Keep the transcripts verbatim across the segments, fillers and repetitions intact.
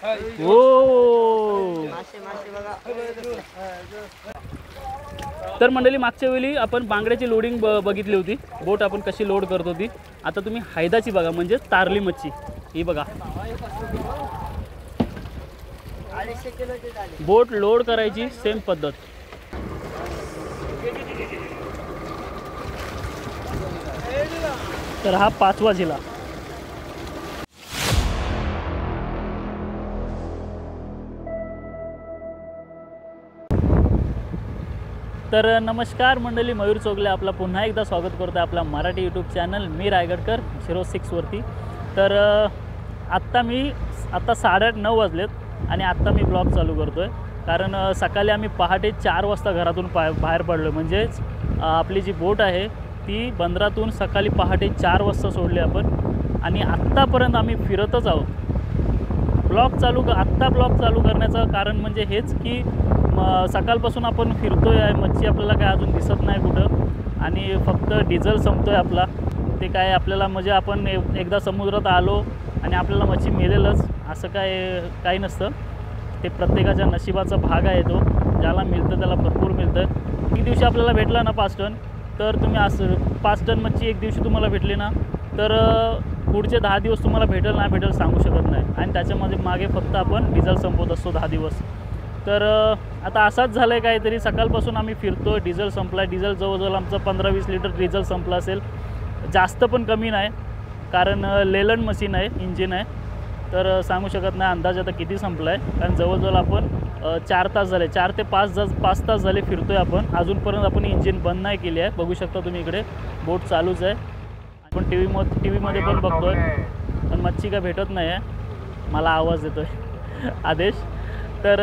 ओ तर मंडळी, मागच्या वेळी आपण बांगड्याची लोडिंग ब बघितली होती, बोट आपण कशी लोड करत होती. आता तुम्ही हैदाची बघा, म्हणजे तारली मच्छी ही बघा. बोट लोड करायची सेम पद्धत. तर हा पाचवा झिला. तर नमस्कार मंडळी, मयूर चोगले आपला पुन्हा एकदा स्वागत करतो आहे आपला मराठी यूट्यूब चॅनल मी रायगडकर झिरो सिक्सवरती. तर आत्ता मी आत्ता साडेआठ नऊ वाजलेत आणि आत्ता मी ब्लॉग चालू करतो आहे, कारण सकाळी आम्ही पहाटे चार वाजता घरातून पा बाहेर पडलो. म्हणजेच आपली जी बोट आहे ती बंदरातून सकाळी पहाटे चार वाजता सोडली आपण, आणि आत्तापर्यंत आम्ही फिरतच आहोत. ब्लॉग चालू आत्ता ब्लॉग चालू करण्याचं कारण म्हणजे हेच की म सकाळपासून आपण फिरतो आहे, मच्छी आपल्याला काय अजून दिसत नाही कुठं, आणि फक्त डिझेल संपतो आहे आपला. ते काय आपल्याला म्हणजे आपण एकदा समुद्रात आलो आणि आपल्याला मच्छी मिळेलच असं काय काही नसतं. ते प्रत्येकाच्या नशिबाचा भाग आहे, तो ज्याला मिळतं त्याला भरपूर मिळतं. एक दिवशी आपल्याला भेटला ना पाच टन, तर तुम्ही असं पाच टन मच्छी एक दिवशी तुम्हाला भेटली ना, तर पुढचे दहा दिवस तुम्हाला भेटेल ना भेटेल सांगू शकत नाही. आणि त्याच्यामध्ये मागे फक्त आपण डिझेल संपवत असतो दहा दिवस. तर आता असाच झालं आहे काहीतरी. सकाळपासून आम्ही फिरतो, डिझेल संपला आहे. डिझेल जवळजवळ आमचं पंधरा वीस लिटर डिझेल संपलं असेल, जास्त पण कमी नाही, कारण लेलंड मशीन आहे, इंजिन आहे. तर सांगू शकत नाही अंदाज आता किती संपला आहे, कारण जवळजवळ आपण चार तास झाले, चार ते पाच तास पाच तास झाले फिरतो आहे आपण. अजूनपर्यंत आपण इंजिन बंद नाही केली आहे. बघू शकता तुम्ही इकडे बोट चालूच आहे. आपण टी व्ही टी व्हीमध्ये पण बघतो आहे, पण मच्छी काय भेटत नाही आहे. मला आवाज येतो आहे आदेश. तर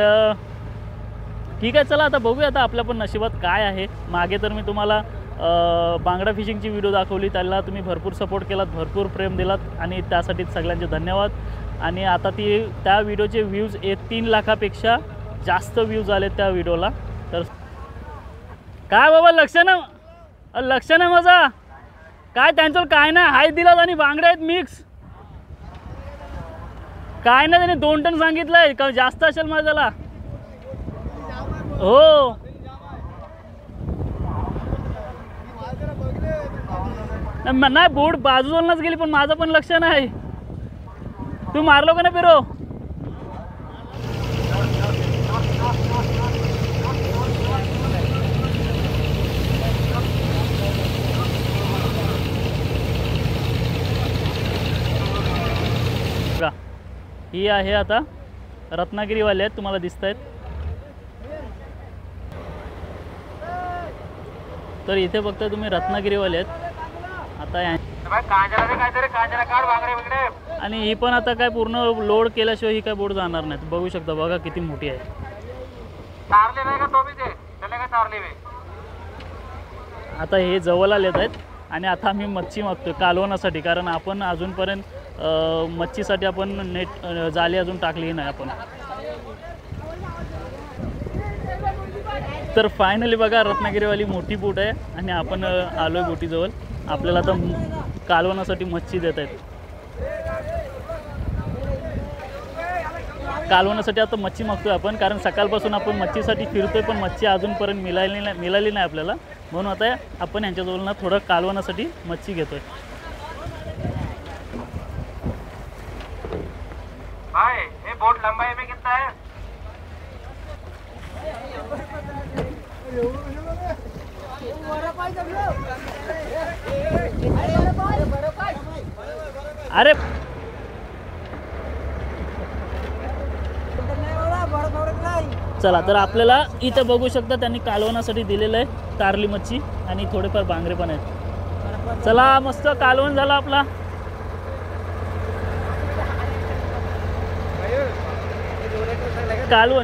ठीक आहे, चला आता बघूया आता आपल्या पण नशिबात काय आहे. मागे तर मी तुम्हाला बांगडा फिशिंगची व्हिडिओ दाखवली, त्याला तुम्ही भरपूर सपोर्ट केलात, भरपूर प्रेम दिलात, आणि त्यासाठी सगळ्यांचे धन्यवाद. आणि आता ती त्या व्हिडिओचे व्ह्यूज एक तीन लाखापेक्षा जास्त व्ह्यूज आले त्या व्हिडिओला. तर काय बाबा लक्ष ना लक्ष ना माझा काय त्यांचं काय नाही, हाय दिलात आणि बांगड्या आहेत मिक्स. काय नाही, त्याने दोन टन सांगितलंय का जास्त असेल माझ्याला. हो नाही, बोट बाजूलाच गेली, पण माझं पण लक्ष नाही. तू मारलो का ना फिरो. ही आहे आता रत्नागिरीवाले आहेत, तुम्हाला दिसत आहेत. तर इथे बघताय तुम्ही रत्नागिरीवाले आहेत. आता आणि ही पण आता काय पूर्ण लोड केल्याशिवाय ही काय बोट जाणार नाही. बघू शकता, बघा किती मोठी आहे. आता हे जवळ आलेत आहेत आणि आता आम्ही मच्छी मागतोय कालवणासाठी, कारण आपण अजूनपर्यंत मच्छीसाठी आपण नेट जाळी अजून टाकली नाही आपण. तर फायनली बघा रत्नागिरीवाली मोठी बोट आहे आणि आपण आलोय बोटीजवळ. आपल्याला आता कालवणासाठी मच्छी देत आहेत. कालवणासाठी आता मच्छी मागतोय आपण, कारण सकाळपासून आपण मच्छीसाठी फिरतोय, पण मच्छी अजूनपर्यंत मिळाली नाही मिळाली नाही आपल्याला. म्हणून आता आपण यांच्याजवळ ना थोडं कालवणासाठी मच्छी घेतोय. भाई ये बोट लंबाई में कितना है? अरे चला, तर आपल्याला इथं बघू शकता त्यांनी कालवणासाठी दिलेलं आहे तारली मच्छी, आणि थोडेफार बांगडे पण आहेत. चला, मस्त कालवण झाला आपला. कालवण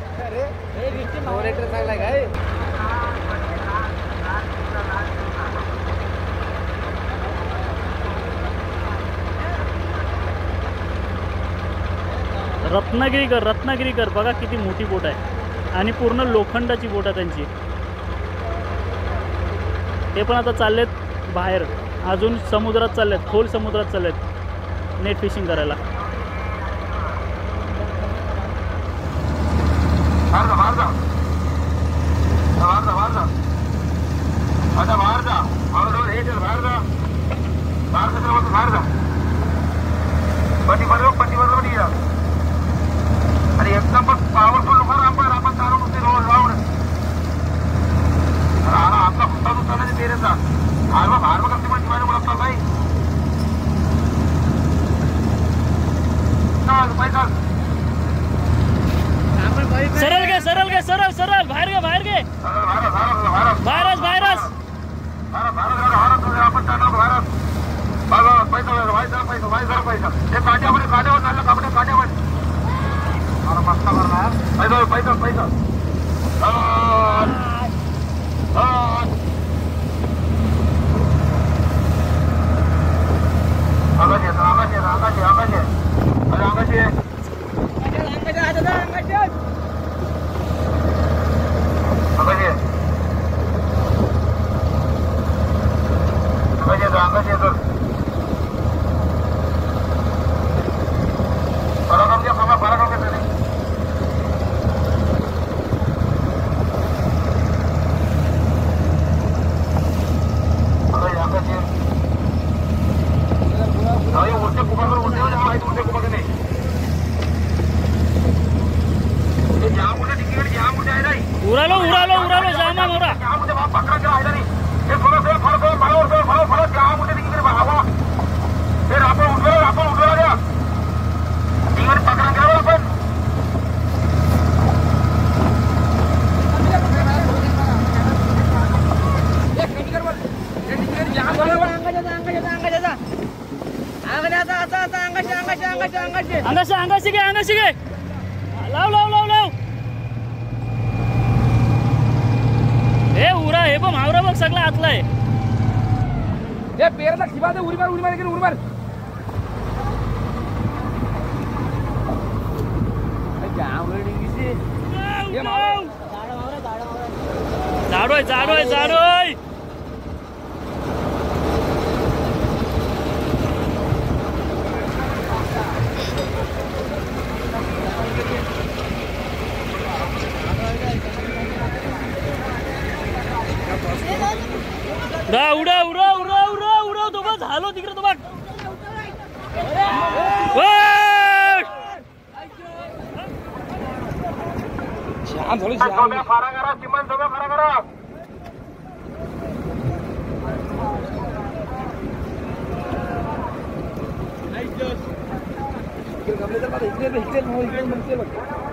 रत्नागिरीकर रत्नागिरीकर बघा किती मोठी बोट आहे, आणि पूर्ण लोखंडाची बोट आहे त्यांची. ते पण आता चाललेत बाहेर, अजून समुद्रात चाललेत, खोल समुद्रात चाललेत नेट फिशिंग करायला. बाहेर जा बाहेर जा बाहेर जा बाहेर जा आता बाहेर जा ऑर्डर हे चल बाहेर जा बाहेर जा सर्व बाहेर जा पट्टी बरोबर पट्टी बरोबर या अरे एकदम पण पॉवरफुल लोक आपण आपण चालू नुसते रोड लावून अरे आपला कुत्ता दुसरा नाही तेरेचा आरवा बाहेर बघ कसं माझी मला चाललाय चल पैसा सरळ घे सरळ घे सरळ सरळ बाहेर घे बाहेर घे भारत भारत भारत बाहेरच बाहेरच भारत भारत भारत आपण टाकलं भारत बघा पैसा व्हायचा पैसा व्हायचा पैसा ते काट्यामध्ये काट्यावर चाललं कापडे काट्यावर मला मस्त करणार पैसा पैसा पैसा आकाश आहे आकाश आहे आकाश आहे आकाश आहे अरे आकाश आहे आकाश आहे तर फरक काम घ्या फरक फरक काम घ्या उलटे कुकर उलटे माहिती उलटे कुकर नाही जाम उलटे तिकीट जाम उलटे आहे नाही उरालो उरालो उरालो जामा मोरा जाम उलटे बाप पकड़ा के आहे नाही हे थोडं थोडं फरक फरक फरक फरक फरक जाम उलटे तिकीट हवा फिर आपण उठलो आपण उठलो द्या तिकीट पकड़ा के आपण अंगाशी अंगाशी घे अंगाशी घे लाव लाव लाव लाव हे उरा हे बघ मावरा बघ सगळा आतला आहे हे पेरला ठिबा दे उरी मार उरी मार की उरी मार झाडोय झाडोय झाडोय उडा उडा उडा उडा उडा उडा तो बघ झालो तिकडे तो बघ श्याम झालो श्याम फारा करा चिमन सगळं फारा करा गमले तर इकडे इकडे इकडे म्हणते बघ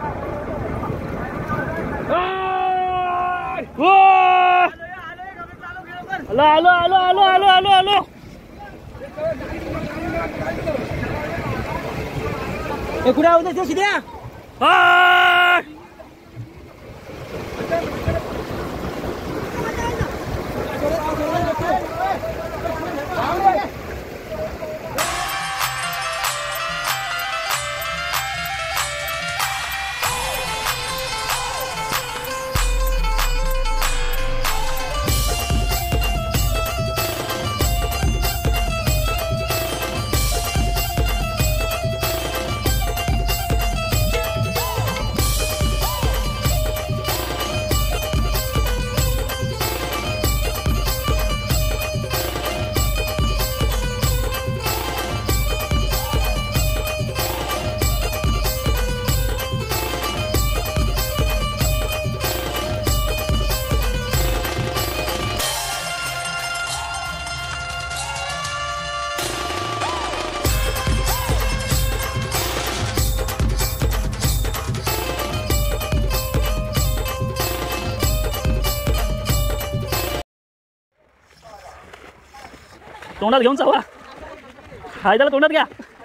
आलो आलो आलो आलो आलो आलो आलो हे कुठे आहोत ते सिद्या तोंडात घेऊन चावा हाय त्याला तोंडात घ्या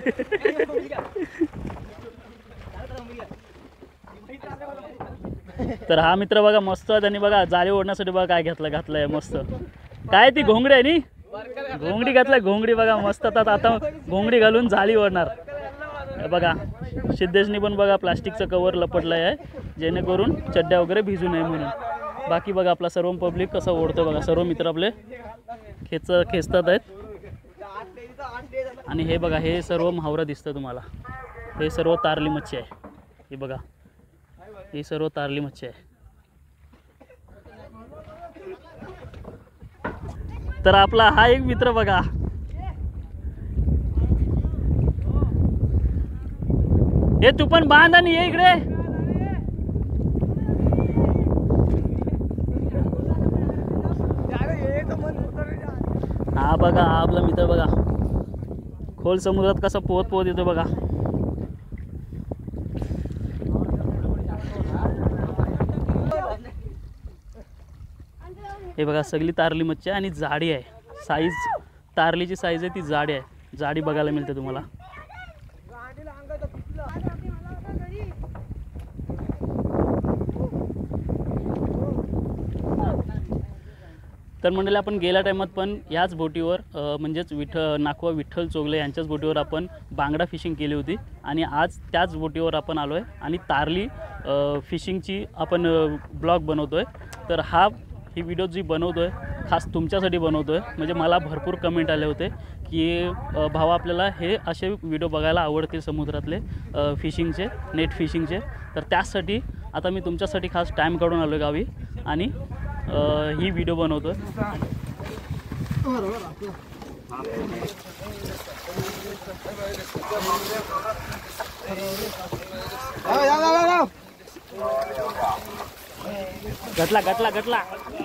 तर हा मित्र बघा मस्त त्यांनी बघा जाळी ओढण्यासाठी बघा काय घेतलं घातलंय मस्त काय ती घोंगडी आहे नी घोंगडी घातलाय घोंगडी बघा मस्त आता आता घोंगडी घालून जाळी ओढणार बघा सिद्धेशनी पण बघा प्लास्टिकचं कवर लपटलंय आहे जेणेकरून चड्ड्या वगैरे भिजू नये म्हणून बाकी बघा आपला सर्व पब्लिक कसं ओढतो बघा सर्व मित्र आपले खेच खेचतात आहेत आणि हे बघा हे सर्व म्हावरा दिसतं तुम्हाला हे सर्व तारली मच्छी आहे हे बघा ही सर्व तारली मच्छी आहे. तर आपला हा एक मित्र बघा, हे तू पण बांध आणि ये इकडे. हा बघा, हा आपला मित्र बघा खोल समुद्रात कसा पोहत पोहत येतो बघा. हे बघा सगळी तारली मच्छी आणि जाडी आहे. साईज तारलीची साईज आहे ती जाडी आहे. जाडी बघायला मिळते तुम्हाला. तर मंडळी आपण गेल्या टायमात पण याच बोटीवर म्हणजेच विठ नाखवा विठ्ठल चोगले यांच्याच बोटीवर आपण बांगडा फिशिंग केली होती आणि आज त्याच बोटीवर आपण आलो आहे आणि तारली फिशिंगची आपण ब्लॉग बनवतो आहे. तर हा ही व्हिडिओ जी बनवतो आहे खास तुमच्यासाठी बनवतो आहे. म्हणजे मला भरपूर कमेंट आले होते की भावा आपल्याला हे असे व्हिडिओ बघायला आवडतील समुद्रातले फिशिंगचे, नेट फिशिंगचे. तर त्यासाठी आता मी तुमच्यासाठी खास टाईम काढून आलो आहे गावी आणि ही व्हिडिओ बनवतो आहे. गटला गटला गटला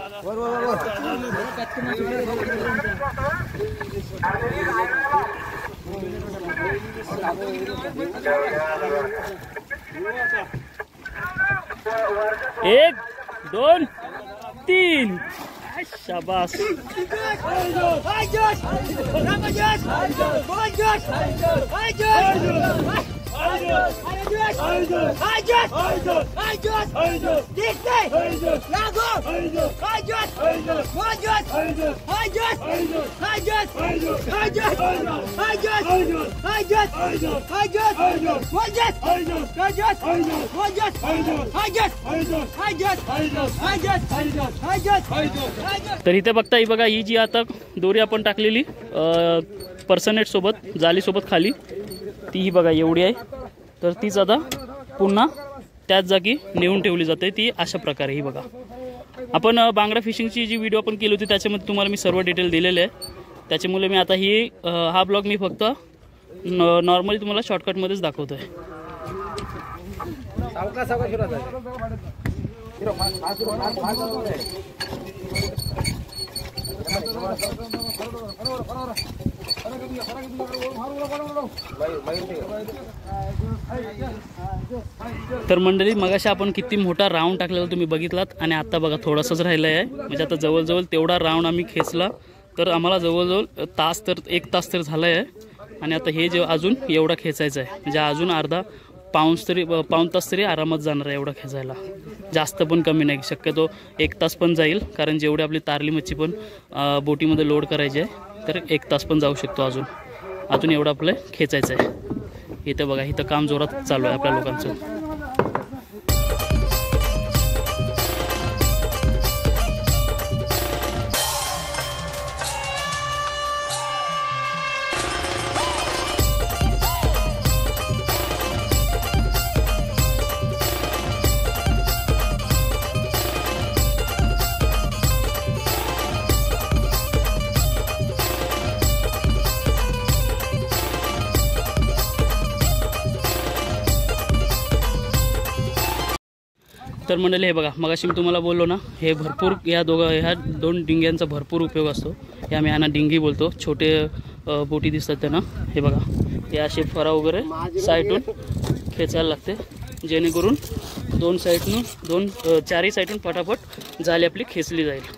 एक दोन तीन. शाबास. तर इथे बघता ही बघा, ही जी आता दोरी आपण टाकलेली पर्सनेट सोबत जालीसोबत खाली, ती ही बघा एवढी आहे. तर तीच आता पुन्हा त्याच जागी नेऊन ठेवली जाते. ती अशा प्रकारे ही बघा. आपण बांगडा फिशिंगची जी व्हिडिओ आपण केली होती त्याच्यामध्ये तुम्हाला मी सर्व डिटेल दिलेले आहे. त्याच्यामुळे मी आता ही हा ब्लॉग मी फक्त नॉर्मली तुम्हाला शॉर्टकटमध्येच दाखवतो आहे. तर मंडळी मगाशी आपण किती मोठा राऊंड टाकलेला तुम्ही बघितलात आणि आता बघा थोडासाच राहिला आहे. म्हणजे आता जवळजवळ तेवढा राऊंड आम्ही खेचला तर आम्हाला जवळजवळ तास तर एक तास तर झाला आहे. आणि आता हे जे अजून एवढा खेचायचं आहे म्हणजे अजून अर्धा पाऊस तरी पाऊण तास तरी आरामात जाणार आहे एवढा खेचायला. जास्त पण कमी नाही, शक्यतो एक तास पण जाईल कारण जेवढी आपली तारली मच्छी पण बोटीमध्ये लोड करायची आहे तर एक तास पण जाऊ शकतो. अजून अजून एवढं आपलं खेचायचं आहे. इथं बघा, इथं काम जोरात चालू आहे आपल्या लोकांचं. तर मंडळी हे बघा, मगाशी मी तुम्हाला बोललो ना, हे भरपूर या दोघा ह्या दोन डिंग्यांचा भरपूर उपयोग असतो. हे आम्ही यांना डिंगी बोलतो. छोटे बोटी दिसतात त्यांना. हे बघा, हे असे फरा वगैरे साईडून खेचायला लागते जेणेकरून दोन साईडून दोन चारही साईडून पटापट जाळी आपली खेचली जाईल.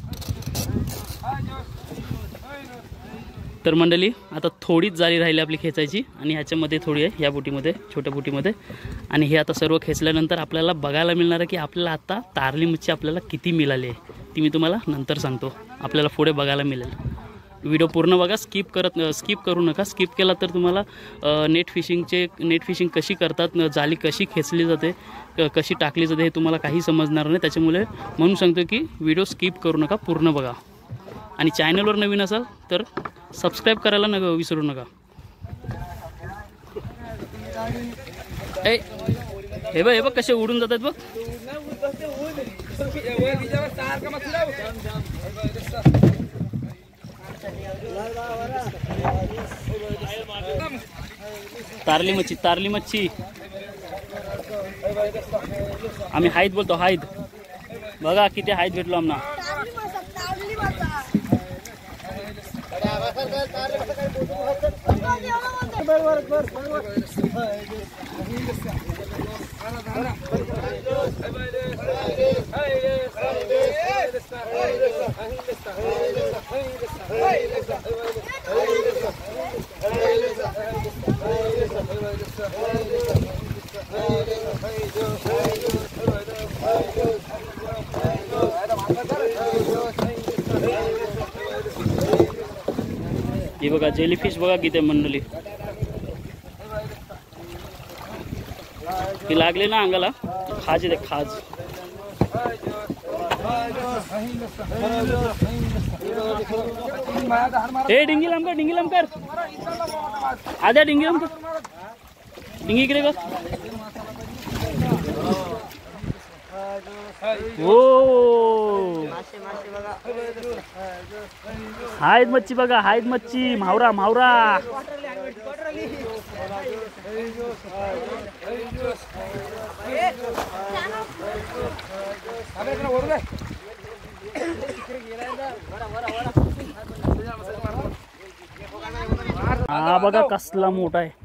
तर मंडळी आता थोडीच जाळी राहिली आपली खेचायची आणि ह्याच्यामध्ये थोडी आहे या बोटीमध्ये, छोट्या बोटीमध्ये. आणि हे आता सर्व खेचल्यानंतर आपल्याला बघायला मिळणार आहे की आपल्याला आता तारली मच्छी आपल्याला किती मिळाली आहे ती मी तुम्हाला नंतर सांगतो. आपल्याला पुढे बघायला मिळेल. व्हिडिओ पूर्ण बघा, स्किप करत स्किप करू नका. स्किप केला तर तुम्हाला नेट फिशिंगचे नेट फिशिंग कशी करतात, जाळी कशी खेचली जाते, कशी टाकली जाते हे तुम्हाला काही समजणार नाही. त्याच्यामुळे म्हणून सांगतो की व्हिडिओ स्किप करू नका, पूर्ण बघा. आणि चॅनलवर नवीन असाल तर सबस्क्राईब करायला न विसरू नका. ए हे बघ हे बघ कसे उडून जातात बघ. तारली मच्छी तारली मच्छी आम्ही हाईत बोलतो हाईत. बघा किती हाईत भेटलो आम्हाला. ही बघा जेलीफिश बघा किती मंडळी. ती लागली ना अंगाला खाज येते खाज. ए डिंगी लांब कर डिंगी लांब कर आद्या डिंगी लांब कर. डिंगी इकडे बघ. ओ हाईत मच्छी बघा हाईत मच्छी म्हावरा म्हावरा. हा बघा कसला मोठा आहे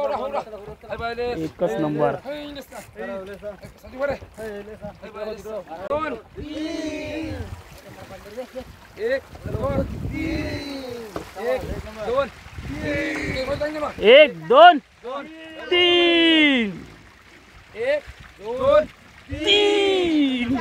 एकच नंबर. एक दोन तीन एक दोन तीन.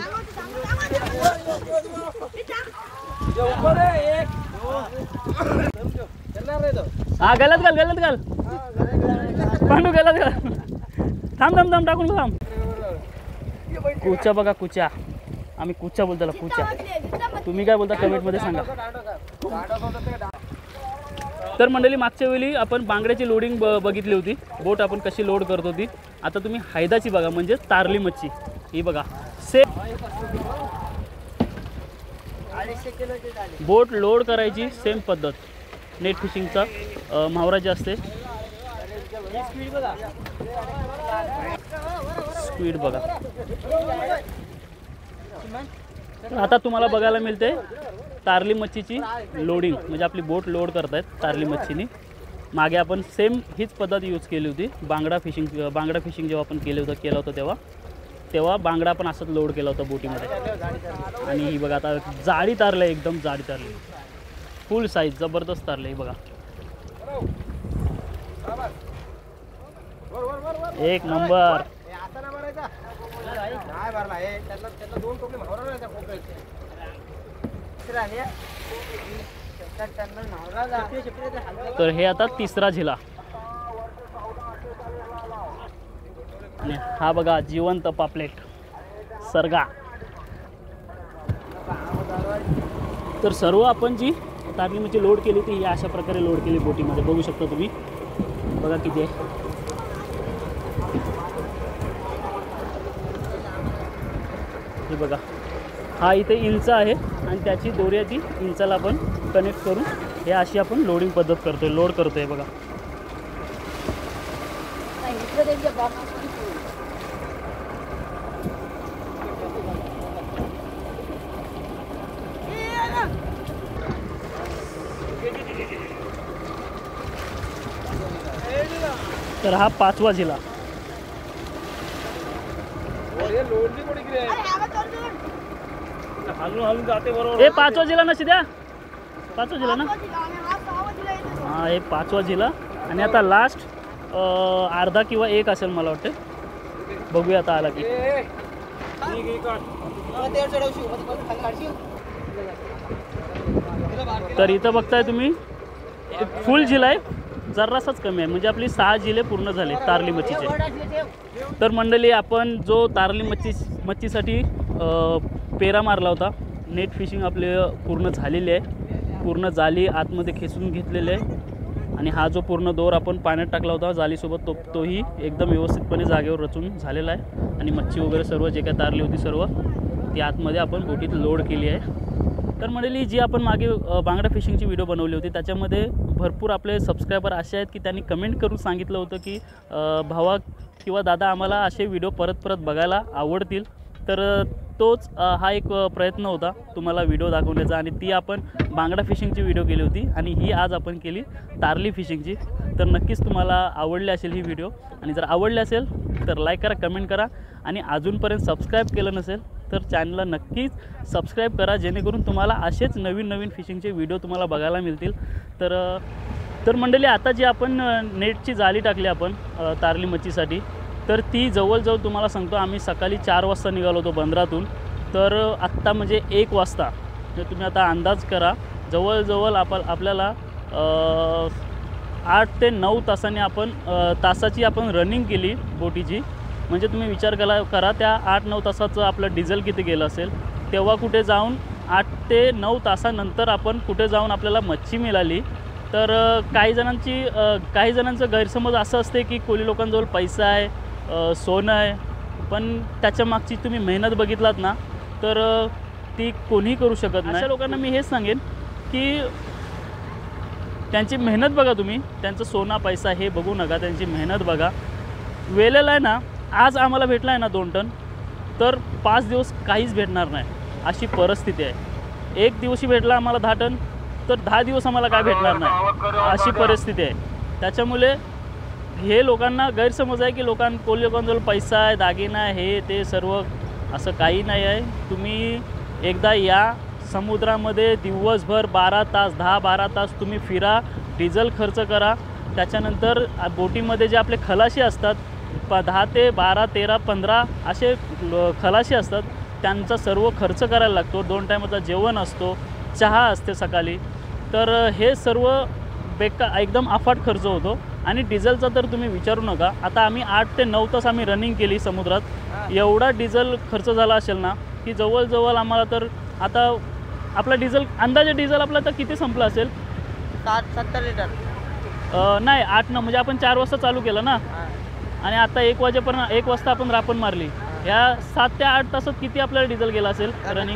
हा गलत घाल गलत घाल पांडू गलत घाल. थांब थांब थांब टाकून थांब. कुचा बघा कुचा आम्ही कुचा बोलतो त्याला कुचा. तुम्ही काय बोलता कमेंट मध्ये सांगा. तर मंडळी मागच्या वेळी आपण बांगड्याची लोडिंग ब बघितली होती. बोट आपण कशी लोड करत होती. आता तुम्ही हैदाची बघा म्हणजे तारली मच्छी. ही बघा सेम बोट लोड करायची सेम पद्धत. नेट फिशिंगचा म्हावरा जे असते स्क्वीड बघा. आता तुम्हाला बघायला मिळते तारली मच्छीची लोडिंग म्हणजे आपली बोट लोड करतायत तारली मच्छीनी. मागे आपण सेम हीच पद्धत यूज केली होती. बांगडा फिशिंग बांगडा फिशिंग जेव्हा आपण केलं होतं केलं होतं तेव्हा तेव्हा बांगडा पण असंच लोड केला होता बोटीमध्ये. आणि ही बघा आता जाळी तारलं आहे एकदम जाळी तारली फुल साईज जबरदस्त तारलं आहे बघा. एक नंबर. तर हे आता तिसरा झिला. आणि हा बघा जिवंत पापलेट सरगा. तर सर्व आपण जी तारली मच्छी लोड केली ती अशा प्रकारे लोड केली बोटीमध्ये. बघू शकता तुम्ही बघा किती आहे. हे बघा हा इथे इंच आहे आणि त्याची दोऱ्याची इंचाला आपण कनेक्ट करून हे अशी आपण लोडिंग पद्धत करतोय लोड करतोय बघा. तर हा पाचवा जिल्हा. हे पाचवा जिल्हा ना सिद्या पाचवा जिल्हा ना. हा हे पाचवा जिल्हा आणि आता लास्ट अर्धा किंवा एक असेल मला वाटतं. बघूया आता आला की. तर इथं बघताय तुम्ही फुल जिल्हा आहे जरासाच कमी आहे म्हणजे आपली सहा जिल्हे पूर्ण झाले तारली मच्छीचे. तर मंडळी आपण जो तारली मच्छी मच्छीसाठी पेरा मारला होता नेट फिशिंग आपले पूर्ण झालेले आहे. पूर्ण जाली आतमध्ये खेचून घेतलेले आहे आणि हा जो पूर्ण दोर आपण पाण्यात टाकला होता जालीसोबत तो तोही एकदम व्यवस्थितपणे जागेवर रचून झालेला आहे आणि मच्छी वगैरे सर्व जे काय तारली होती सर्व ती आतमध्ये आपण बोटीत लोड केली आहे. तर मंडळी जी आपण मागे बांगडा फिशिंगची व्हिडिओ बनवली होती त्याच्यामध्ये भरपूर आपले सबस्क्रायबर असे आहेत की त्यांनी कमेंट करून सांगितलं होतं की भावा किंवा दादा आम्हाला असे व्हिडिओ परत परत बघायला आवडतील. तर तोच हा एक प्रयत्न होता तुम्हाला व्हिडिओ दाखवण्याचा आणि ती आपण बांगडा फिशिंगची व्हिडिओ केली होती आणि ही आज आपण केली तारली फिशिंगची. तर नक्कीच तुम्हाला आवडली असेल ही व्हिडिओ आणि जर आवडली असेल तर लाईक करा, कमेंट करा आणि अजूनपर्यंत सबस्क्राईब केलं नसेल तर चॅनलला नक्कीच सबस्क्राईब करा जेणेकरून तुम्हाला असेच नवीन नवीन फिशिंगचे व्हिडिओ तुम्हाला बघायला मिळतील. तर तर मंडळी आता जी आपण नेटची जाळी टाकली आपण तारली मच्छीसाठी तर ती जवळजवळ तुम्हाला सांगतो आम्ही सकाळी चार वाजता निघालो होतो बंदरातून. तर आत्ता म्हणजे एक वाजता तर तुम्ही आता अंदाज करा जवळजवळ आप आपल्याला आठ ते नऊ तासाने आपण तासाची आपण रनिंग केली बोटीची. म्हणजे तुम्ही विचार करा करा त्या आठ नऊ तासाचं आपलं डिझेल किती गेलं असेल. तेव्हा कुठे जाऊन आठ ते नऊ तासानंतर आपण कुठे जाऊन आपल्याला मच्छी मिळाली. तर काही जणांची काही जणांचं गैरसमज असं असते की कोळी लोकांजवळ पैसा आहे, सोनं आहे, पण त्याच्या मागची तुम्ही मेहनत बघितलात ना तर ती कोणीही करू शकत नाही. अशा लोकांना मी हेच सांगेन की त्यांची मेहनत बघा, तुम्ही त्यांचं सोना पैसा हे बघू नका, त्यांची मेहनत बघा. वेलेला आहे ना आज आम्हाला भेटला आहे ना दोन टन तर पाच दिवस काहीच भेटणार नाही अशी परिस्थिती आहे. एक दिवशी भेटला आम्हाला दहा टन तर दहा दिवस आम्हाला काय भेटणार नाही अशी परिस्थिती आहे. त्याच्यामुळे हे लोकांना गैरसमज आहे की लोकां कोळी लोकांजवळ पैसा आहे, दागिना आहे, हे ते सर्व असं काही नाही आहे. तुम्ही एकदा या समुद्रामध्ये दिवसभर बारा तास दहा बारा तास तुम्ही फिरा, डिझेल खर्च करा. त्याच्यानंतर बोटीमध्ये जे आपले खलाशी असतात प दहा ते बारा तेरा पंधरा असे खलाशी असतात त्यांचा सर्व खर्च करायला लागतो. दोन टायमाचा जेवण असतो, चहा असते सकाळी. तर हे सर्व बेका एकदम अफाट खर्च होतो आणि डिझेलचा तर तुम्ही विचारू नका. आता आम्ही आठ ते नऊ तास आम्ही रनिंग केली समुद्रात, एवढा डिझेल खर्च झाला असेल ना की जवळजवळ आम्हाला तर आता आपला डिझेल अंदाजे डिझेल आपला तर किती संपलं असेल साठ सत्तर लिटर नाही आठ न म्हणजे आपण चार वाजता चालू केलं ना आणि आता एक वाजेपर्यंत एक वाजता आपण रापण मारली. ह्या सात ते आठ तासात किती आपल्याला डिझेल गेला असेल रनिंग?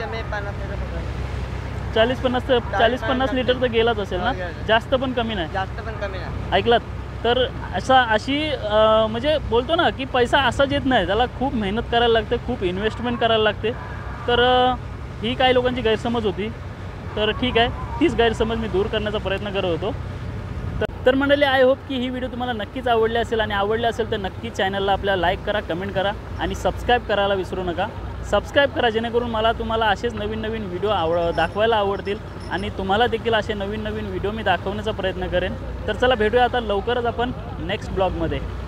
चाळीस पन्नास चाळीस पन्नास लिटर तर गेलाच असेल ना, जास्त पण कमी नाही. जास्त पण कमी नाही. ऐकलात तर असा अशी म्हणजे बोलतो ना की पैसा असाच येत नाही, त्याला खूप मेहनत करायला लागते, खूप इन्व्हेस्टमेंट करायला लागते. तर ही काही लोकांची गैरसमज होती. तर ठीक आहे, तीच गैरसमज मी दूर करण्याचा प्रयत्न करत होतो. तर मंडळी आय होप की ही व्हिडिओ तुम्हाला नक्कीच आवडली असेल आणि आवडली असेल तर नक्की चॅनलला आपल्याला लाईक करा, कमेंट करा आणि सबस्क्राईब करायला विसरू नका. सबस्क्राईब करा जेणेकरून मला तुम्हाला असेच नवीन नवीन व्हिडिओ आवड दाखवायला आवडतील आणि तुम्हाला देखील असे नवीन नवीन व्हिडिओ मी दाखवण्याचा प्रयत्न करेन. तर चला भेटूया आता लवकरच आपण नेक्स्ट ब्लॉगमध्ये.